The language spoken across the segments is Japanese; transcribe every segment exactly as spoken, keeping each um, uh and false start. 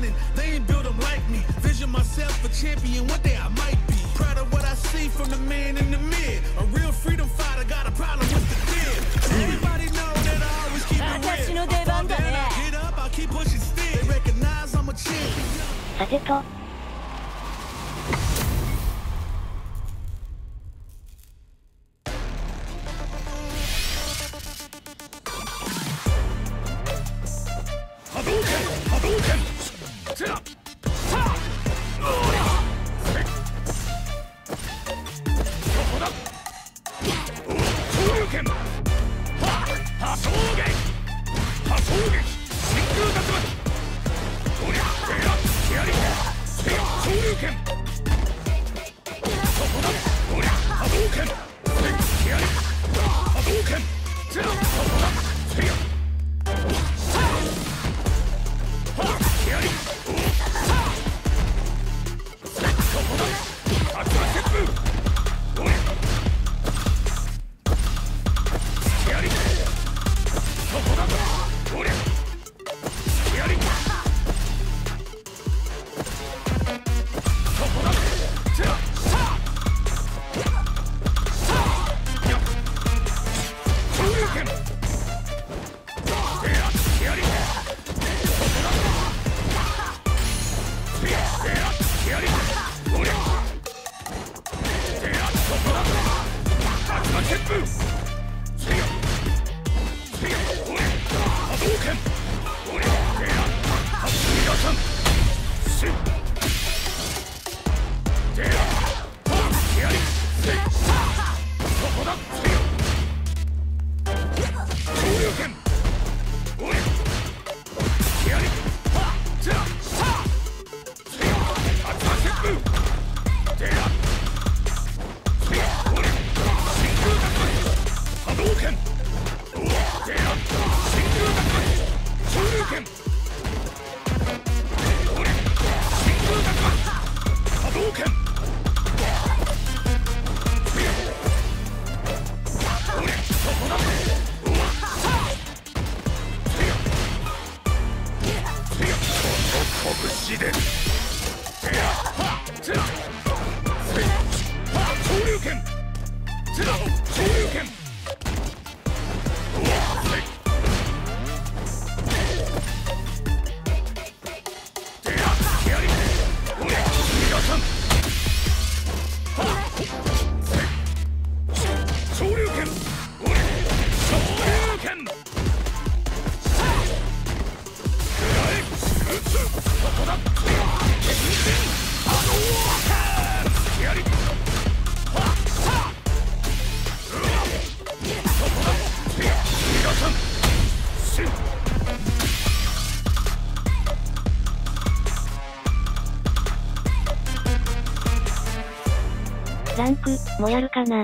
shining. They ain't built them like me. Vision myself a champion. One day I might be proud of what I see from the man in the mid. A real freedom fighter. Got a problem with the kid. Everybody know that I always keep it real. From there I get up, I keep pushing still. They recognize I'm a champion. さてと。ランク、もやるかな。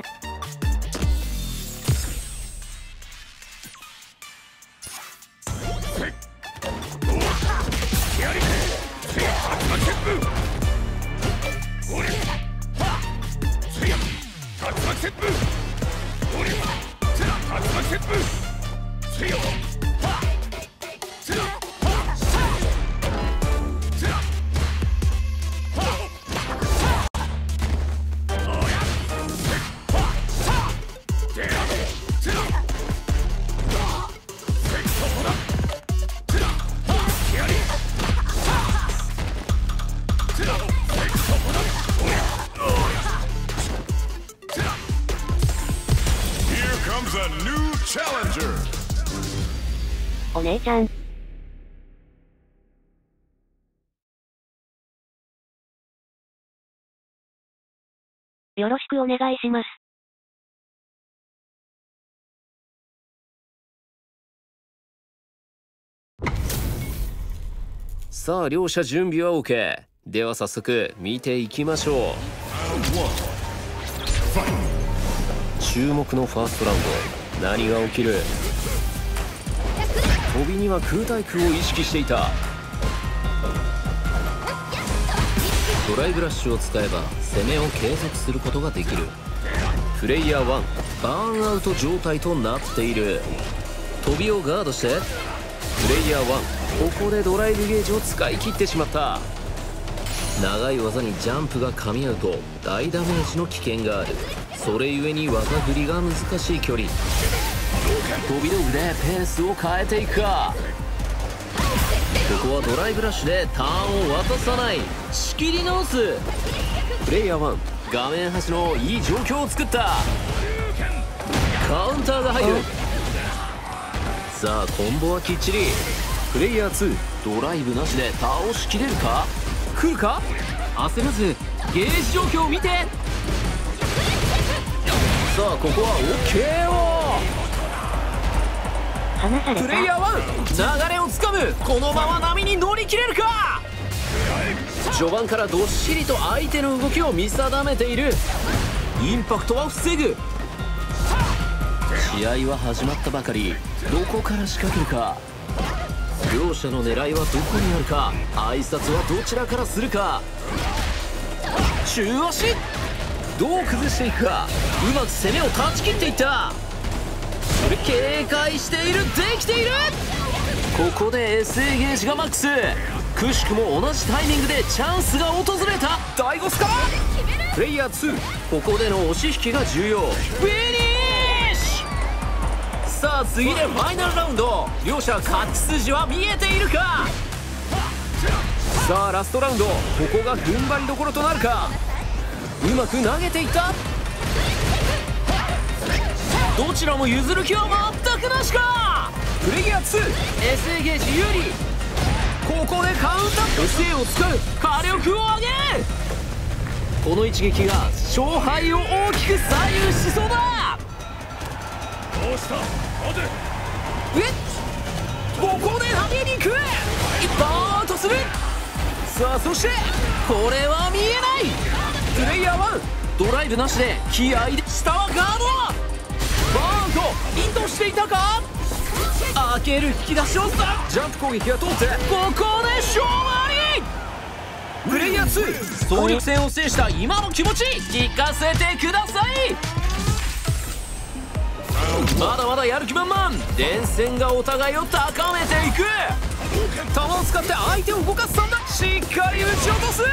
お姉ちゃん。よろしくお願いします。 さあ両者準備は OK。 では早速見ていきましょう。注目のファーストラウンド、何が起きる？飛びには空対空を意識していた。ドライブラッシュを使えば攻めを継続することができる。プレイヤーワン、バーンアウト状態となっている。飛びをガードして。プレイヤーワン、 ここでドライブゲージを使い切ってしまった。長い技にジャンプが噛み合うと大ダメージの危険がある。それゆえに技振りが難しい距離。飛び道具でペースを変えていくか。ここはドライブラッシュでターンを渡さない。仕切り直す。プレイヤーワン、画面端のいい状況を作った。カウンターが入る。さあコンボはきっちり。プレイヤーツー、ドライブなしで倒しきれるか。来るか。焦らずゲージ状況を見て。さあここは OK を。 離された。 プレイヤーワン、流れをつかむ。このまま波に乗り切れるか。序盤からどっしりと相手の動きを見定めている。インパクトは防ぐ。試合は始まったばかり。どこから仕掛けるか。両者の狙いはどこにあるか。挨拶はどちらからするか。中足どう崩していくか。うまく攻めを断ち切っていった。警戒している。できている。ここで エスエー ゲージがマックス。くしくも同じタイミングでチャンスが訪れた。ダイゴスからプレイヤーツー、ここでの押し引きが重要。フィニッシュ。さあ次でファイナルラウンド。両者勝ち筋は見えているか。さあラストラウンド、ここが踏ん張りどころとなるか。うまく投げていった。どちらも譲る気は全くなしか。プレイヤーツー、 エスエー ゲージ有利。ここでカウンター。 エスエー を使う。火力を上げる。この一撃が勝敗を大きく左右しそうだ。 どうした。待て。 えここで投げに行く。バーンとする。さあそしてこれは見えない。プレイヤーワン、ドライブなしで気合で。下はガード。バーンとインドしていたか。開ける引き出しをさ。ジャンプ攻撃が通ってここで勝利。プレイヤーツー、総力戦を制した今の気持ち聞かせてください。まだまだやる気満々。連戦がお互いを高めていく。球を使って相手を動かす算段。しっかり打ち落とす。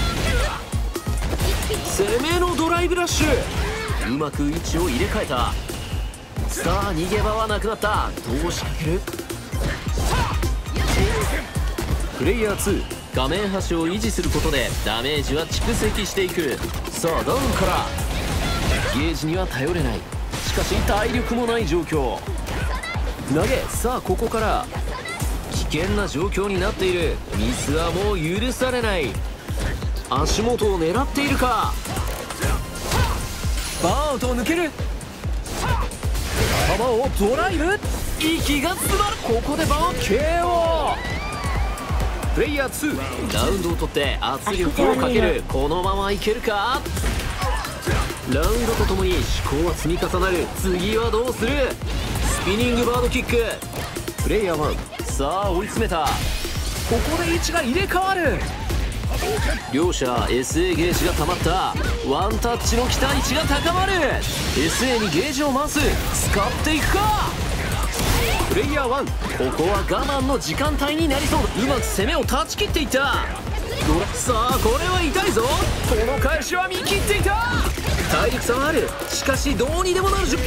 攻めのドライブラッシュ。うまく位置を入れ替えた。さあ逃げ場はなくなった。どう仕掛ける。プレイヤーツー、画面端を維持することでダメージは蓄積していく。さあダウンからゲージには頼れない。しかし体力もない状況。投げ。さあここから危険な状況になっている。ミスはもう許されない。足元を狙っているか。バーンと抜ける。球をドライブ。息が詰まる。ここでバーン ケーオー。 プレイヤーツー、ラウンドを取って圧力をかける。このままいけるか。ラウンドとともに思考は積み重なる。次はどうする。スピニングバードキック。プレイヤーワン、さあ追い詰めた。ここで位置が入れ替わる。両者 エスエー ゲージが溜まった。ワンタッチの期待値が高まる。 エスエー にゲージを回す。使っていくか。プレイヤーワン、ここは我慢の時間帯になりそうだ。うまく攻めを断ち切っていった。さあこれは痛いぞ。この返しは見切っていた。体力差はある。しかしどうにでもなる。 ケー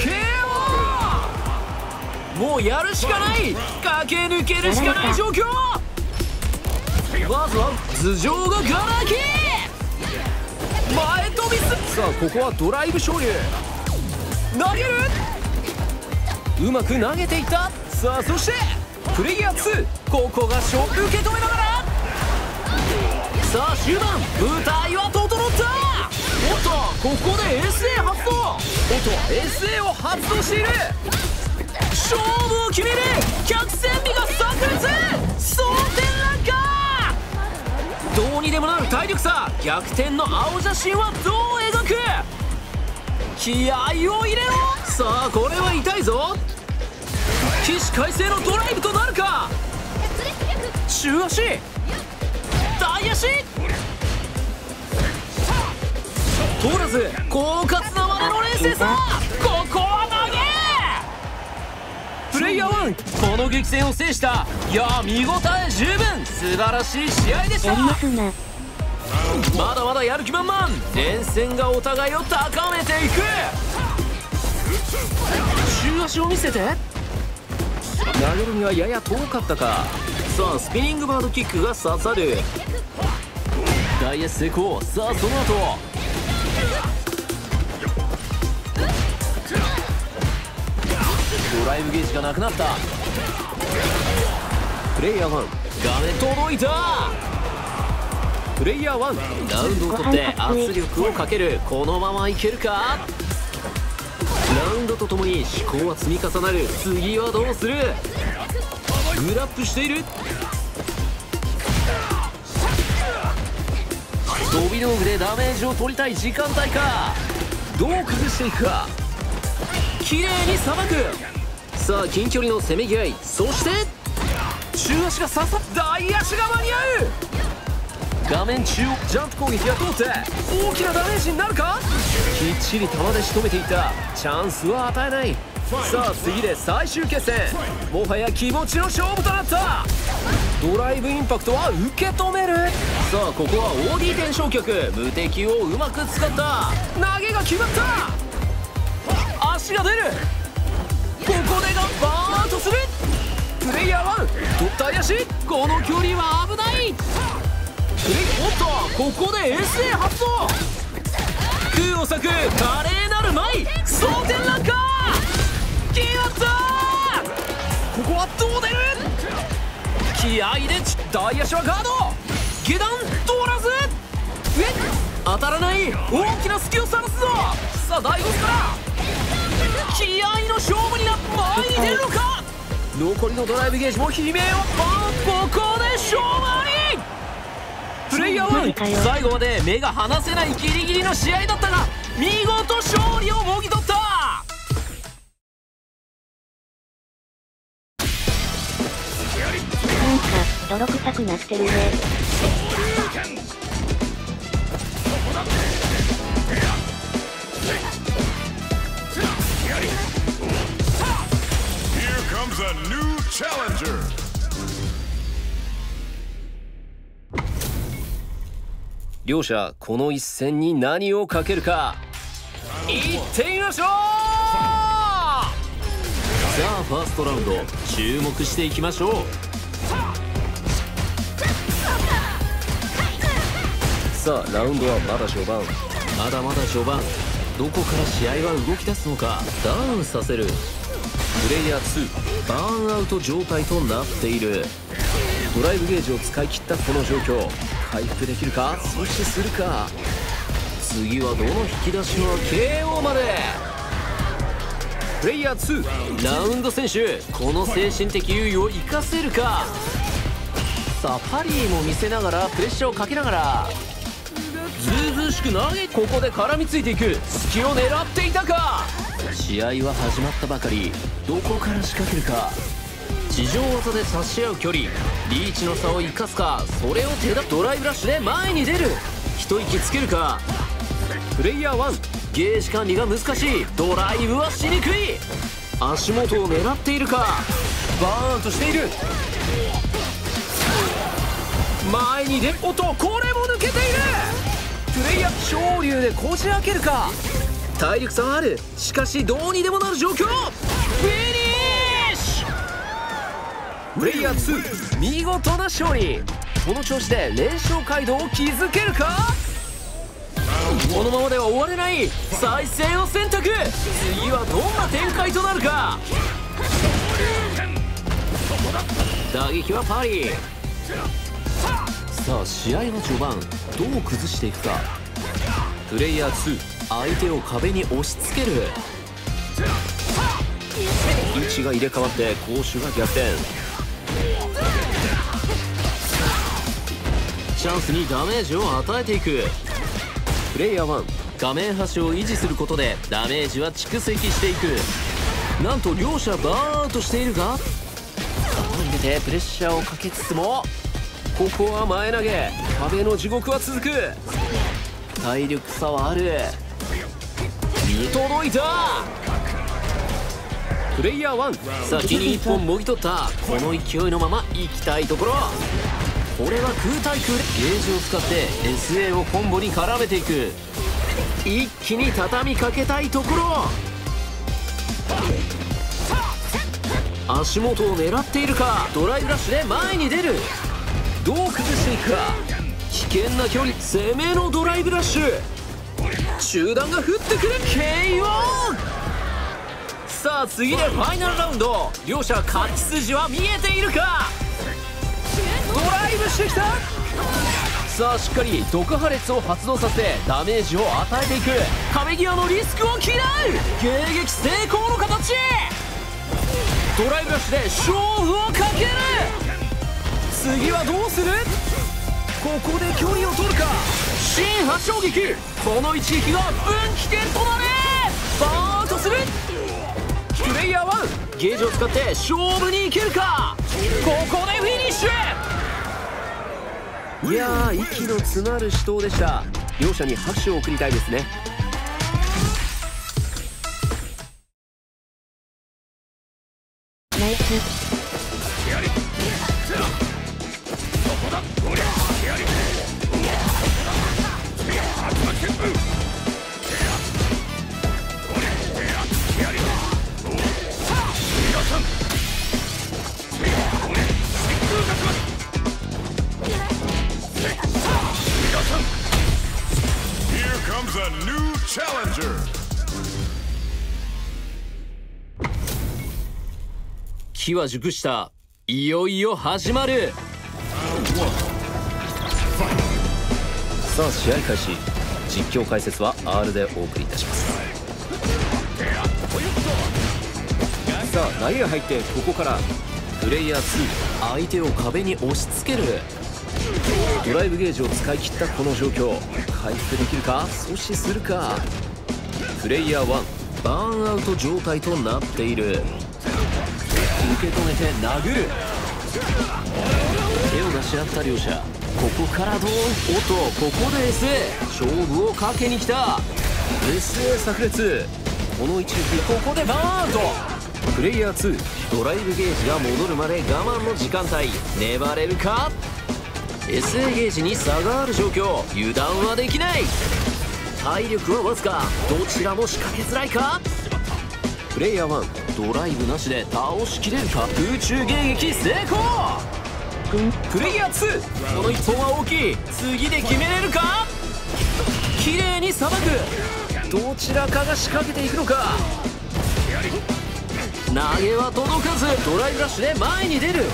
オー。 もうやるしかない。駆け抜けるしかない状況。まずは頭上がガラ空き。前飛びす。さあここはドライブ昇竜。投げる。うまく投げていった。さあそしてプレイヤーツー、ここが勝負。受け止めながらさあ終盤、舞台は整った。おっとここで エスエー 発動。おっと エスエー を発動している。勝負を決める。客船美が炸裂。蒼天乱か。どうにでもなる体力差。逆転の青写真はどう描く。気合を入れろ。さあこれは痛いぞ。起死回生のドライブとなるか。中足、大足通らず、狡猾なまでの冷静さ。ここは投プレイヤーワン、この激戦を制した。いや見応え十分、素晴らしい試合でした。 やりますな。 まだまだやる気満々、連戦がお互いを高めていく。中足を見せて、投げるにはやや遠かったか。さあスピニングバードキックが刺さる。大エス成功。さあその後ドライブゲージがなくなった。プレイヤーワン、画面届いた。プレイヤーワン、ラウンドを取って圧力をかける。このままいけるか。ラウンドとともに思考は積み重なる。次はどうする。グラップしている。飛び道具でダメージを取りたい時間帯か。どう崩していくか。綺麗にさばく。さあ近距離のせめぎ合い。そして中足が刺さっ、大足が間に合う。画面中央ジャンプ攻撃が通って大きなダメージになるか。きっちり球で仕留めていった。チャンスは与えない。さあ次で最終決戦、もはや気持ちの勝負となった。ドライブインパクトは受け止める。さあここは オーディー 転生曲、無敵をうまく使った。投げが決まった。足が出る。ここでがバーンとする。プレイヤーワン、取った足。この距離は危ない。プレイおっと、ここで エスエー 発動。空を裂く華麗なる舞、蒼天ランカー決まった。ここはどう出る。気合で大足はガード。下段通らず。え当たらない。大きな隙を探すぞ。さあだいごスから気合の勝負になって前に出るのか。残りのドライブゲージも悲鳴をバン。ここで勝負あり。プレイヤーワン、最後まで目が離せないギリギリの試合だったが見事勝利をもぎ取った。 なんか泥臭くなってるね。 両者この一戦に何をかけるか。いってみましょう。さあファーストラウンド注目していきましょう。さあラウンドはまだ序盤、まだまだ序盤。どこから試合は動き出すのか。ダウンさせる。プレイヤーツー、バーンアウト状態となっている。ドライブゲージを使い切ったこの状況、回復できるか。そしてするか。次はどの引き出しは ケーオー まで。プレイヤーツー、ラウンド選手、この精神的優位を生かせるか。さあパリーも見せながらプレッシャーをかけながらずうずうしく投げ、ここで絡みついていく。隙を狙っていたか。試合は始まったばかり。どこから仕掛けるか。地上技で差し合う距離、リーチの差を生かすか。それを手だ。ドライブラッシュで前に出る。一息つけるか。プレイヤーワン、ゲージ管理が難しい。ドライブはしにくい。足元を狙っているか。バーンとしている。前に出る。おっとこれも抜けている。プレイヤー昇竜でこじ開けるか。体力差はある。しかしどうにでもなる状況。フィニッシュ。プレイヤーツー、見事な勝利。この調子で連勝街道を築けるか。このままでは終われない。再戦を選択。次はどんな展開となるか。打撃はパリ。さあ試合の序盤、どう崩していくか。プレイヤーツー、相手を壁に押し付ける。位置が入れ替わって攻守が逆転。チャンスにダメージを与えていく。プレイヤーワン、画面端を維持することでダメージは蓄積していく。なんと両者バーンアウトしているが、顔に出てプレッシャーをかけつつも、ここは前投げ。壁の地獄は続く。体力差はある。見届いた。 プレイヤーワン、先にいっぽんもぎ取った。この勢いのまま行きたいところ。これは空対空でゲージを使って エスエー をコンボに絡めていく。一気に畳みかけたいところ。足元を狙っているか。ドライブラッシュで前に出る。どう崩していくか。危険な距離、攻めのドライブラッシュ。中段が降ってくる。 ケーオー。 さあ次でファイナルラウンド。両者勝ち筋は見えているか。ドライブしてきた。さあしっかり毒破裂を発動させてダメージを与えていく。壁際のリスクを嫌う。迎撃成功の形。ドライブラッシュで勝負をかける。次はどうする。ここで距離を取るか。新発衝撃。この一撃が分岐点となれ。バーンアウトする。プレイヤーワン、ゲージを使って勝負に行けるか。ここでフィニッシュ。いやー、息の詰まる死闘でした。両者に拍手を送りたいですね。 ナイス。 Here comes a new challenger. 機は熟した。いよいよ始まる。さあ試合開始。実況解説は アール でお送りいたします。さあ投げが入って、ここからプレイヤーツー、相手を壁に押し付ける。ドライブゲージを使い切ったこの状況、回復できるか。阻止するか。プレイヤーワン、バーンアウト状態となっている。受け止めて殴る。手を出し合った両者、ここからどう。おっと、ここで エスエー 勝負をかけに来た。 エスエー 炸裂。この一撃、ここでバーンアウト。プレイヤーツー、ドライブゲージが戻るまで我慢の時間帯。粘れるか。 エスエー ゲージに差がある状況、油断はできない。体力はわずか、どちらも仕掛けづらいか。プレイヤーワン、ドライブなしで倒しきれるか。空中迎撃成功。プレイヤーツー、この一本は大きい。次で決めれるか。綺麗にさばく。どちらかが仕掛けていくのか。投げは届かず。ドライブラッシュで前に出る。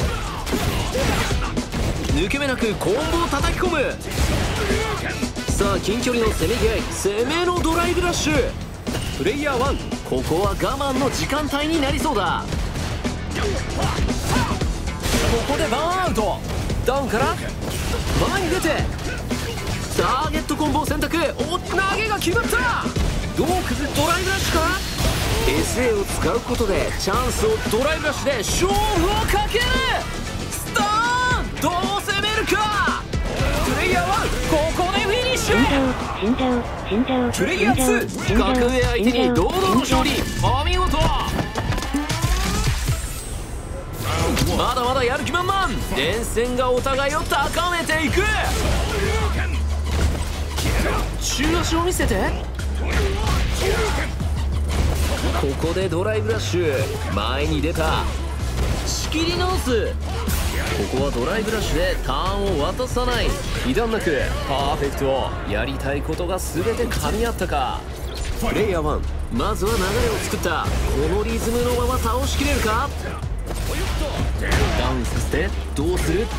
抜け目なくコンボを叩き込む。さあ近距離のせめぎ合い、攻めのドライブラッシュ。プレイヤーワン、ここは我慢の時間帯になりそうだ。ここでバーンアウト。ダウンから前に出てターゲットコンボを選択。お、投げが決まった。どう崩す。ドライブラッシュか。 エスエー を使うことでチャンスを。ドライブラッシュで勝負をかける。スターン、どう攻めるか。プレイヤーワン、ここでフィニッシュ。プレイヤーツー、格上相手に堂々の勝利。お見事。まだまだやる気満々。連戦がお互いを高めていく。中足を見せて。ここでドライブラッシュ、前に出た。仕切り直す。ここはドライブラッシュでターンを渡さない。被弾なくパーフェクト。やりたいことが全て噛み合ったか。プレイヤーワン、まずは流れを作った。このリズムのまま倒しきれるか。ダウンさせてどうする。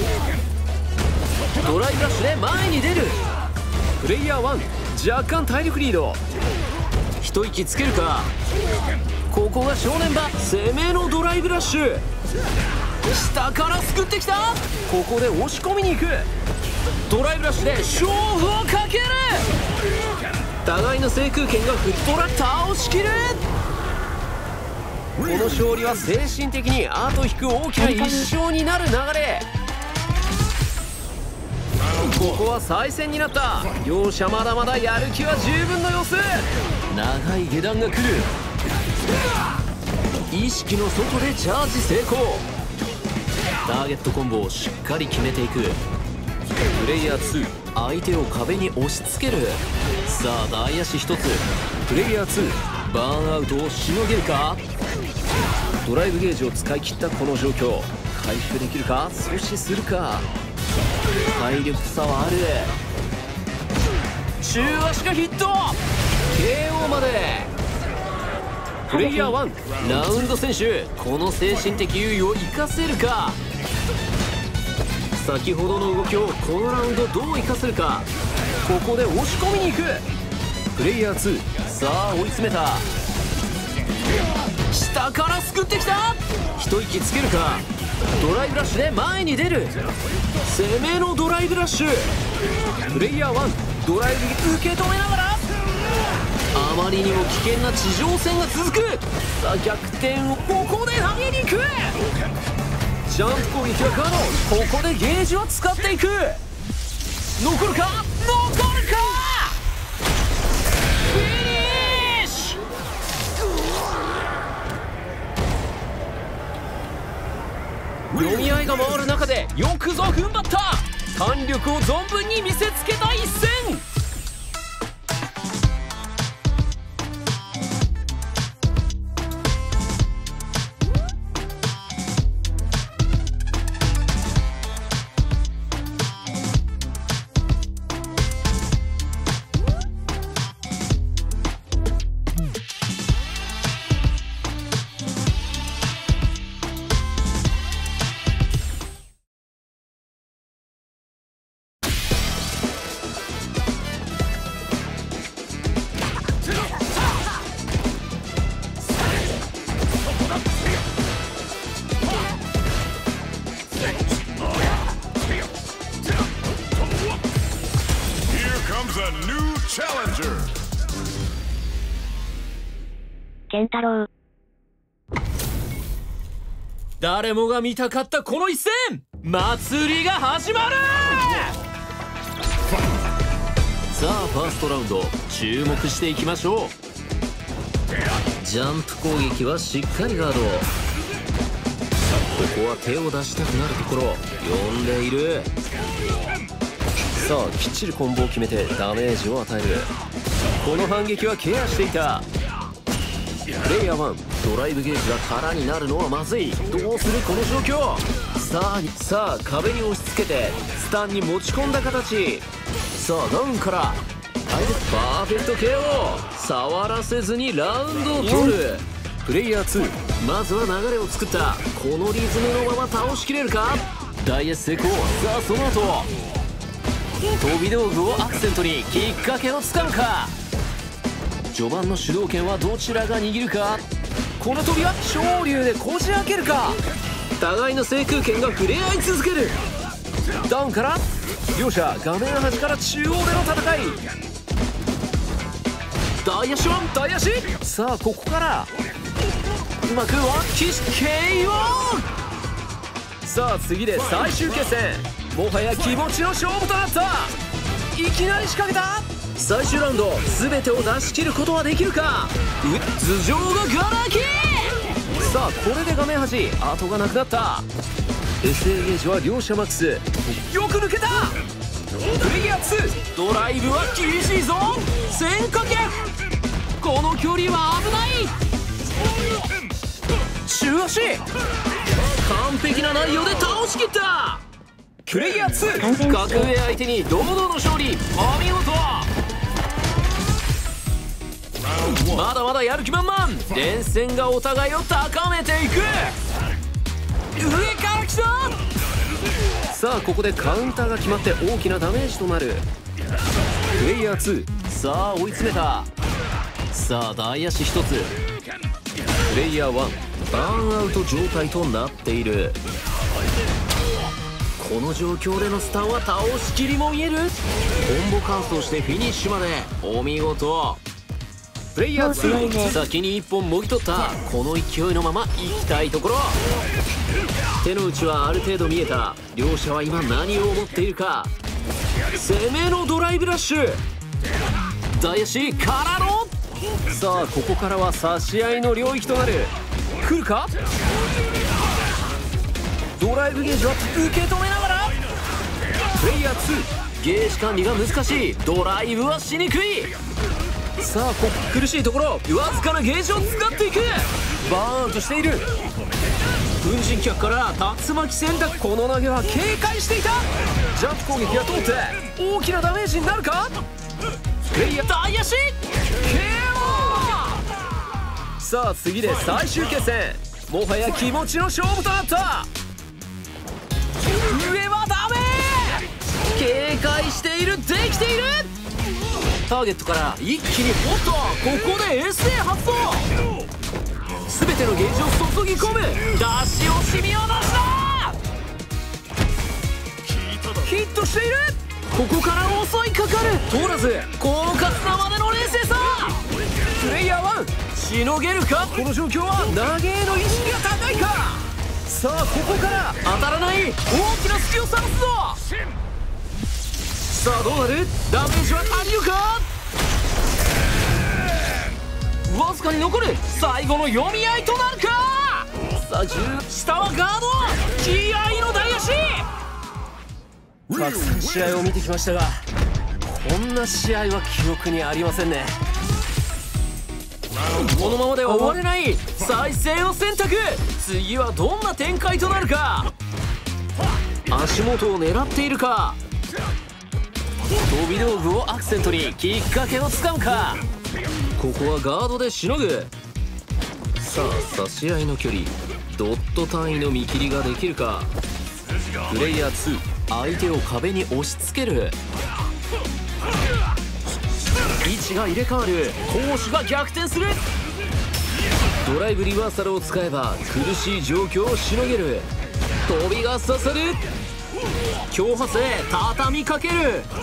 ドライブラッシュで前に出る。プレイヤーワン、若干体力リード。一息つけるか。ここが正念場。攻めのドライブラッシュ。下からすくってきた。ここで押し込みに行く。ドライブラッシュで勝負をかける。互いの制空権がフットラ倒しきる。この勝利は精神的に後引く大きな一勝になる流れ。ここは再戦になった。両者まだまだやる気は十分の様子。長い下段が来る。 意識の外でチャージ成功。ターゲットコンボをしっかり決めていく。プレイヤーツー、相手を壁に押し付ける。さあ大足ひとつ。プレイヤーツー、バーンアウトをしのげるか。ドライブゲージを使い切ったこの状況、回復できるか、阻止するか。体力差はある。中足がヒット、 ケーオー まで。プレイヤーワン、ラウンド選手、この精神的優位を生かせるか。先ほどの動きをこのラウンドどう生かせるか。ここで押し込みに行く。プレイヤーツー、さあ追い詰めた。下からすくってきた。一息つけるか。ドライブラッシュで前に出る。攻めのドライブラッシュ。プレイヤーワン、ドライブ受け止めながら、あまりにも危険な地上戦が続く。さあ逆転をここで投げに行く。ジャンプ攻撃は可能。ここでゲージを使っていく。残るか、残るか。フィニッシュ。読み合いが回る中でよくぞ踏ん張った。胆力を存分に見せつけた一戦。 健太郎。 誰もが見たかったこの一戦、祭りが始まる。さあファーストラウンド注目していきましょう。ジャンプ攻撃はしっかりガード。ここは手を出したくなるところ、読んでいる。さあきっちりコンボを決めてダメージを与える。この反撃はケアしていた。プレイヤーワン、ドライブゲージが空になるのはまずい。どうするこの状況。さあさあ壁に押し付けてスタンに持ち込んだ形。さあダウンから相手パーフェクト ケーオー。 触らせずにラウンドを取る。プレイヤーツー、まずは流れを作った。このリズムのまま倒しきれるか。大エス成功。さあその後飛び道具をアクセントにきっかけをつかむか。序盤の主導権はどちらが握るか。この飛びは昇竜でこじ開けるか。互いの制空権が触れ合い続ける。ダウンから両者画面端から中央での戦い。大足ワン、大足。さあここからうまくワンキック ケーオー。 さあ次で最終決戦、もはや気持ちの勝負となった。いきなり仕掛けた。最終ラウンド全てを出し切ることはできるか。頭上がガラ空き。さあこれで画面端後がなくなった。 エスエー ゲージは両者マックス。よく抜けた。プレイヤーツー、ドライブは厳しいぞ。線かけ、この距離は危ない。中足、完璧な内容で倒しきった。プレイヤーツー、格上相手に堂々の勝利、お見事。まだまだやる気満々。連戦がお互いを高めていく。上から来た。さあここでカウンターが決まって大きなダメージとなる。プレイヤーツー、さあ追い詰めた。さあ大足ひとつ。プレイヤーワン、バーンアウト状態となっている。この状況でのスタンは倒しきりも見える。コンボ完走してフィニッシュまでお見事。プレイヤーツー、先にいっぽんもぎ取った。この勢いのまま行きたいところ。手の内はある程度見えた。両者は今何を思っているか。攻めのドライブラッシュ。大足からの、さあここからは差し合いの領域となる。 来るか。ドライブゲージは受け止めながらプレイヤーツー、ゲージ管理が難しい。ドライブはしにくい。さあこ苦しいところ、わずかなゲージを使っていく。バーンとしている。粉塵脚から竜巻選択。この投げは警戒していた。ジャンプ攻撃が通って大きなダメージになるか。プレイヤー大足 ケーオー。 さあ次で最終決戦、もはや気持ちの勝負となった。上はダメ。警戒している。できている。ターゲットから一気にホット。ここで エスエー 発動。全てのゲージを注ぎ込む。出し惜しみを出したヒットしている。ここから襲いかかる。通らず狡猾なまでの冷静さ。プレイヤーワンしのげるか。この状況は投げへの意識が高いか。さあここから当たらない大きな隙を探すぞ。さあどうなる。ダメージは足りるか。わずかに残る。最後の読み合いとなるか。さあ下はガード。気合の大足。たくさん試合を見てきましたが、こんな試合は記憶にありませんね。このままでは終われない。再戦を選択。次はどんな展開となるか。足元を狙っているか。飛び道具をアクセントにきっかけをつかむか。ここはガードでしのぐ。さあ差し合いの距離、ドット単位の見切りができるか。プレイヤーツー、相手を壁に押し付ける。位置が入れ替わる。攻守が逆転する。ドライブリバーサルを使えば苦しい状況をしのげる。飛びが刺さる。強発で畳みかける。プ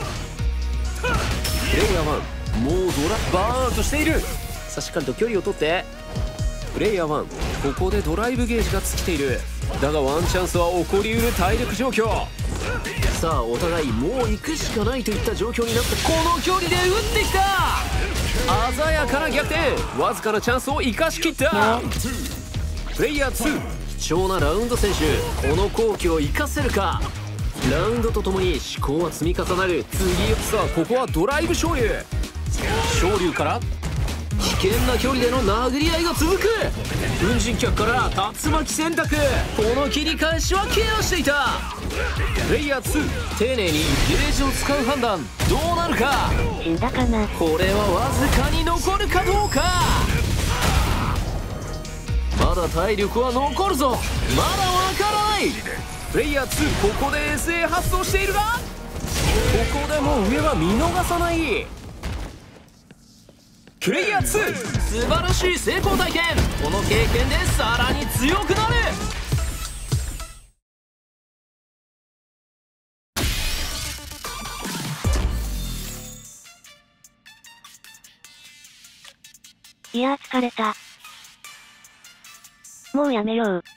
レイヤーワン、もうドラバーンとしている。さあしっかりと距離を取って。プレイヤーワン、ここでドライブゲージが尽きている。だがワンチャンスは起こりうる体力状況。さあお互いもう行くしかないといった状況になった。この距離で打ってきた。鮮やかな逆転。わずかなチャンスを生かしきった。プレイヤーツー、貴重なラウンド選手。この好機を生かせるか。ラウンドとともに思考は積み重なる。次さあここはドライブ昇竜。昇竜から危険な距離での殴り合いが続く。粉塵脚から竜巻選択。この切り返しはケアしていた。プレイヤーツー、丁寧にゲージを使う判断。どうなるか。 死んだかな。 これはわずかに残るかどうか。まだ体力は残るぞ。まだわからない。プレイヤーツー、ここで エスエー 発動しているが、ここでもう上は見逃さない。プレイヤーツー、素晴らしい成功体験。この経験でさらに強くなる。 いやー疲れた。もうやめよう。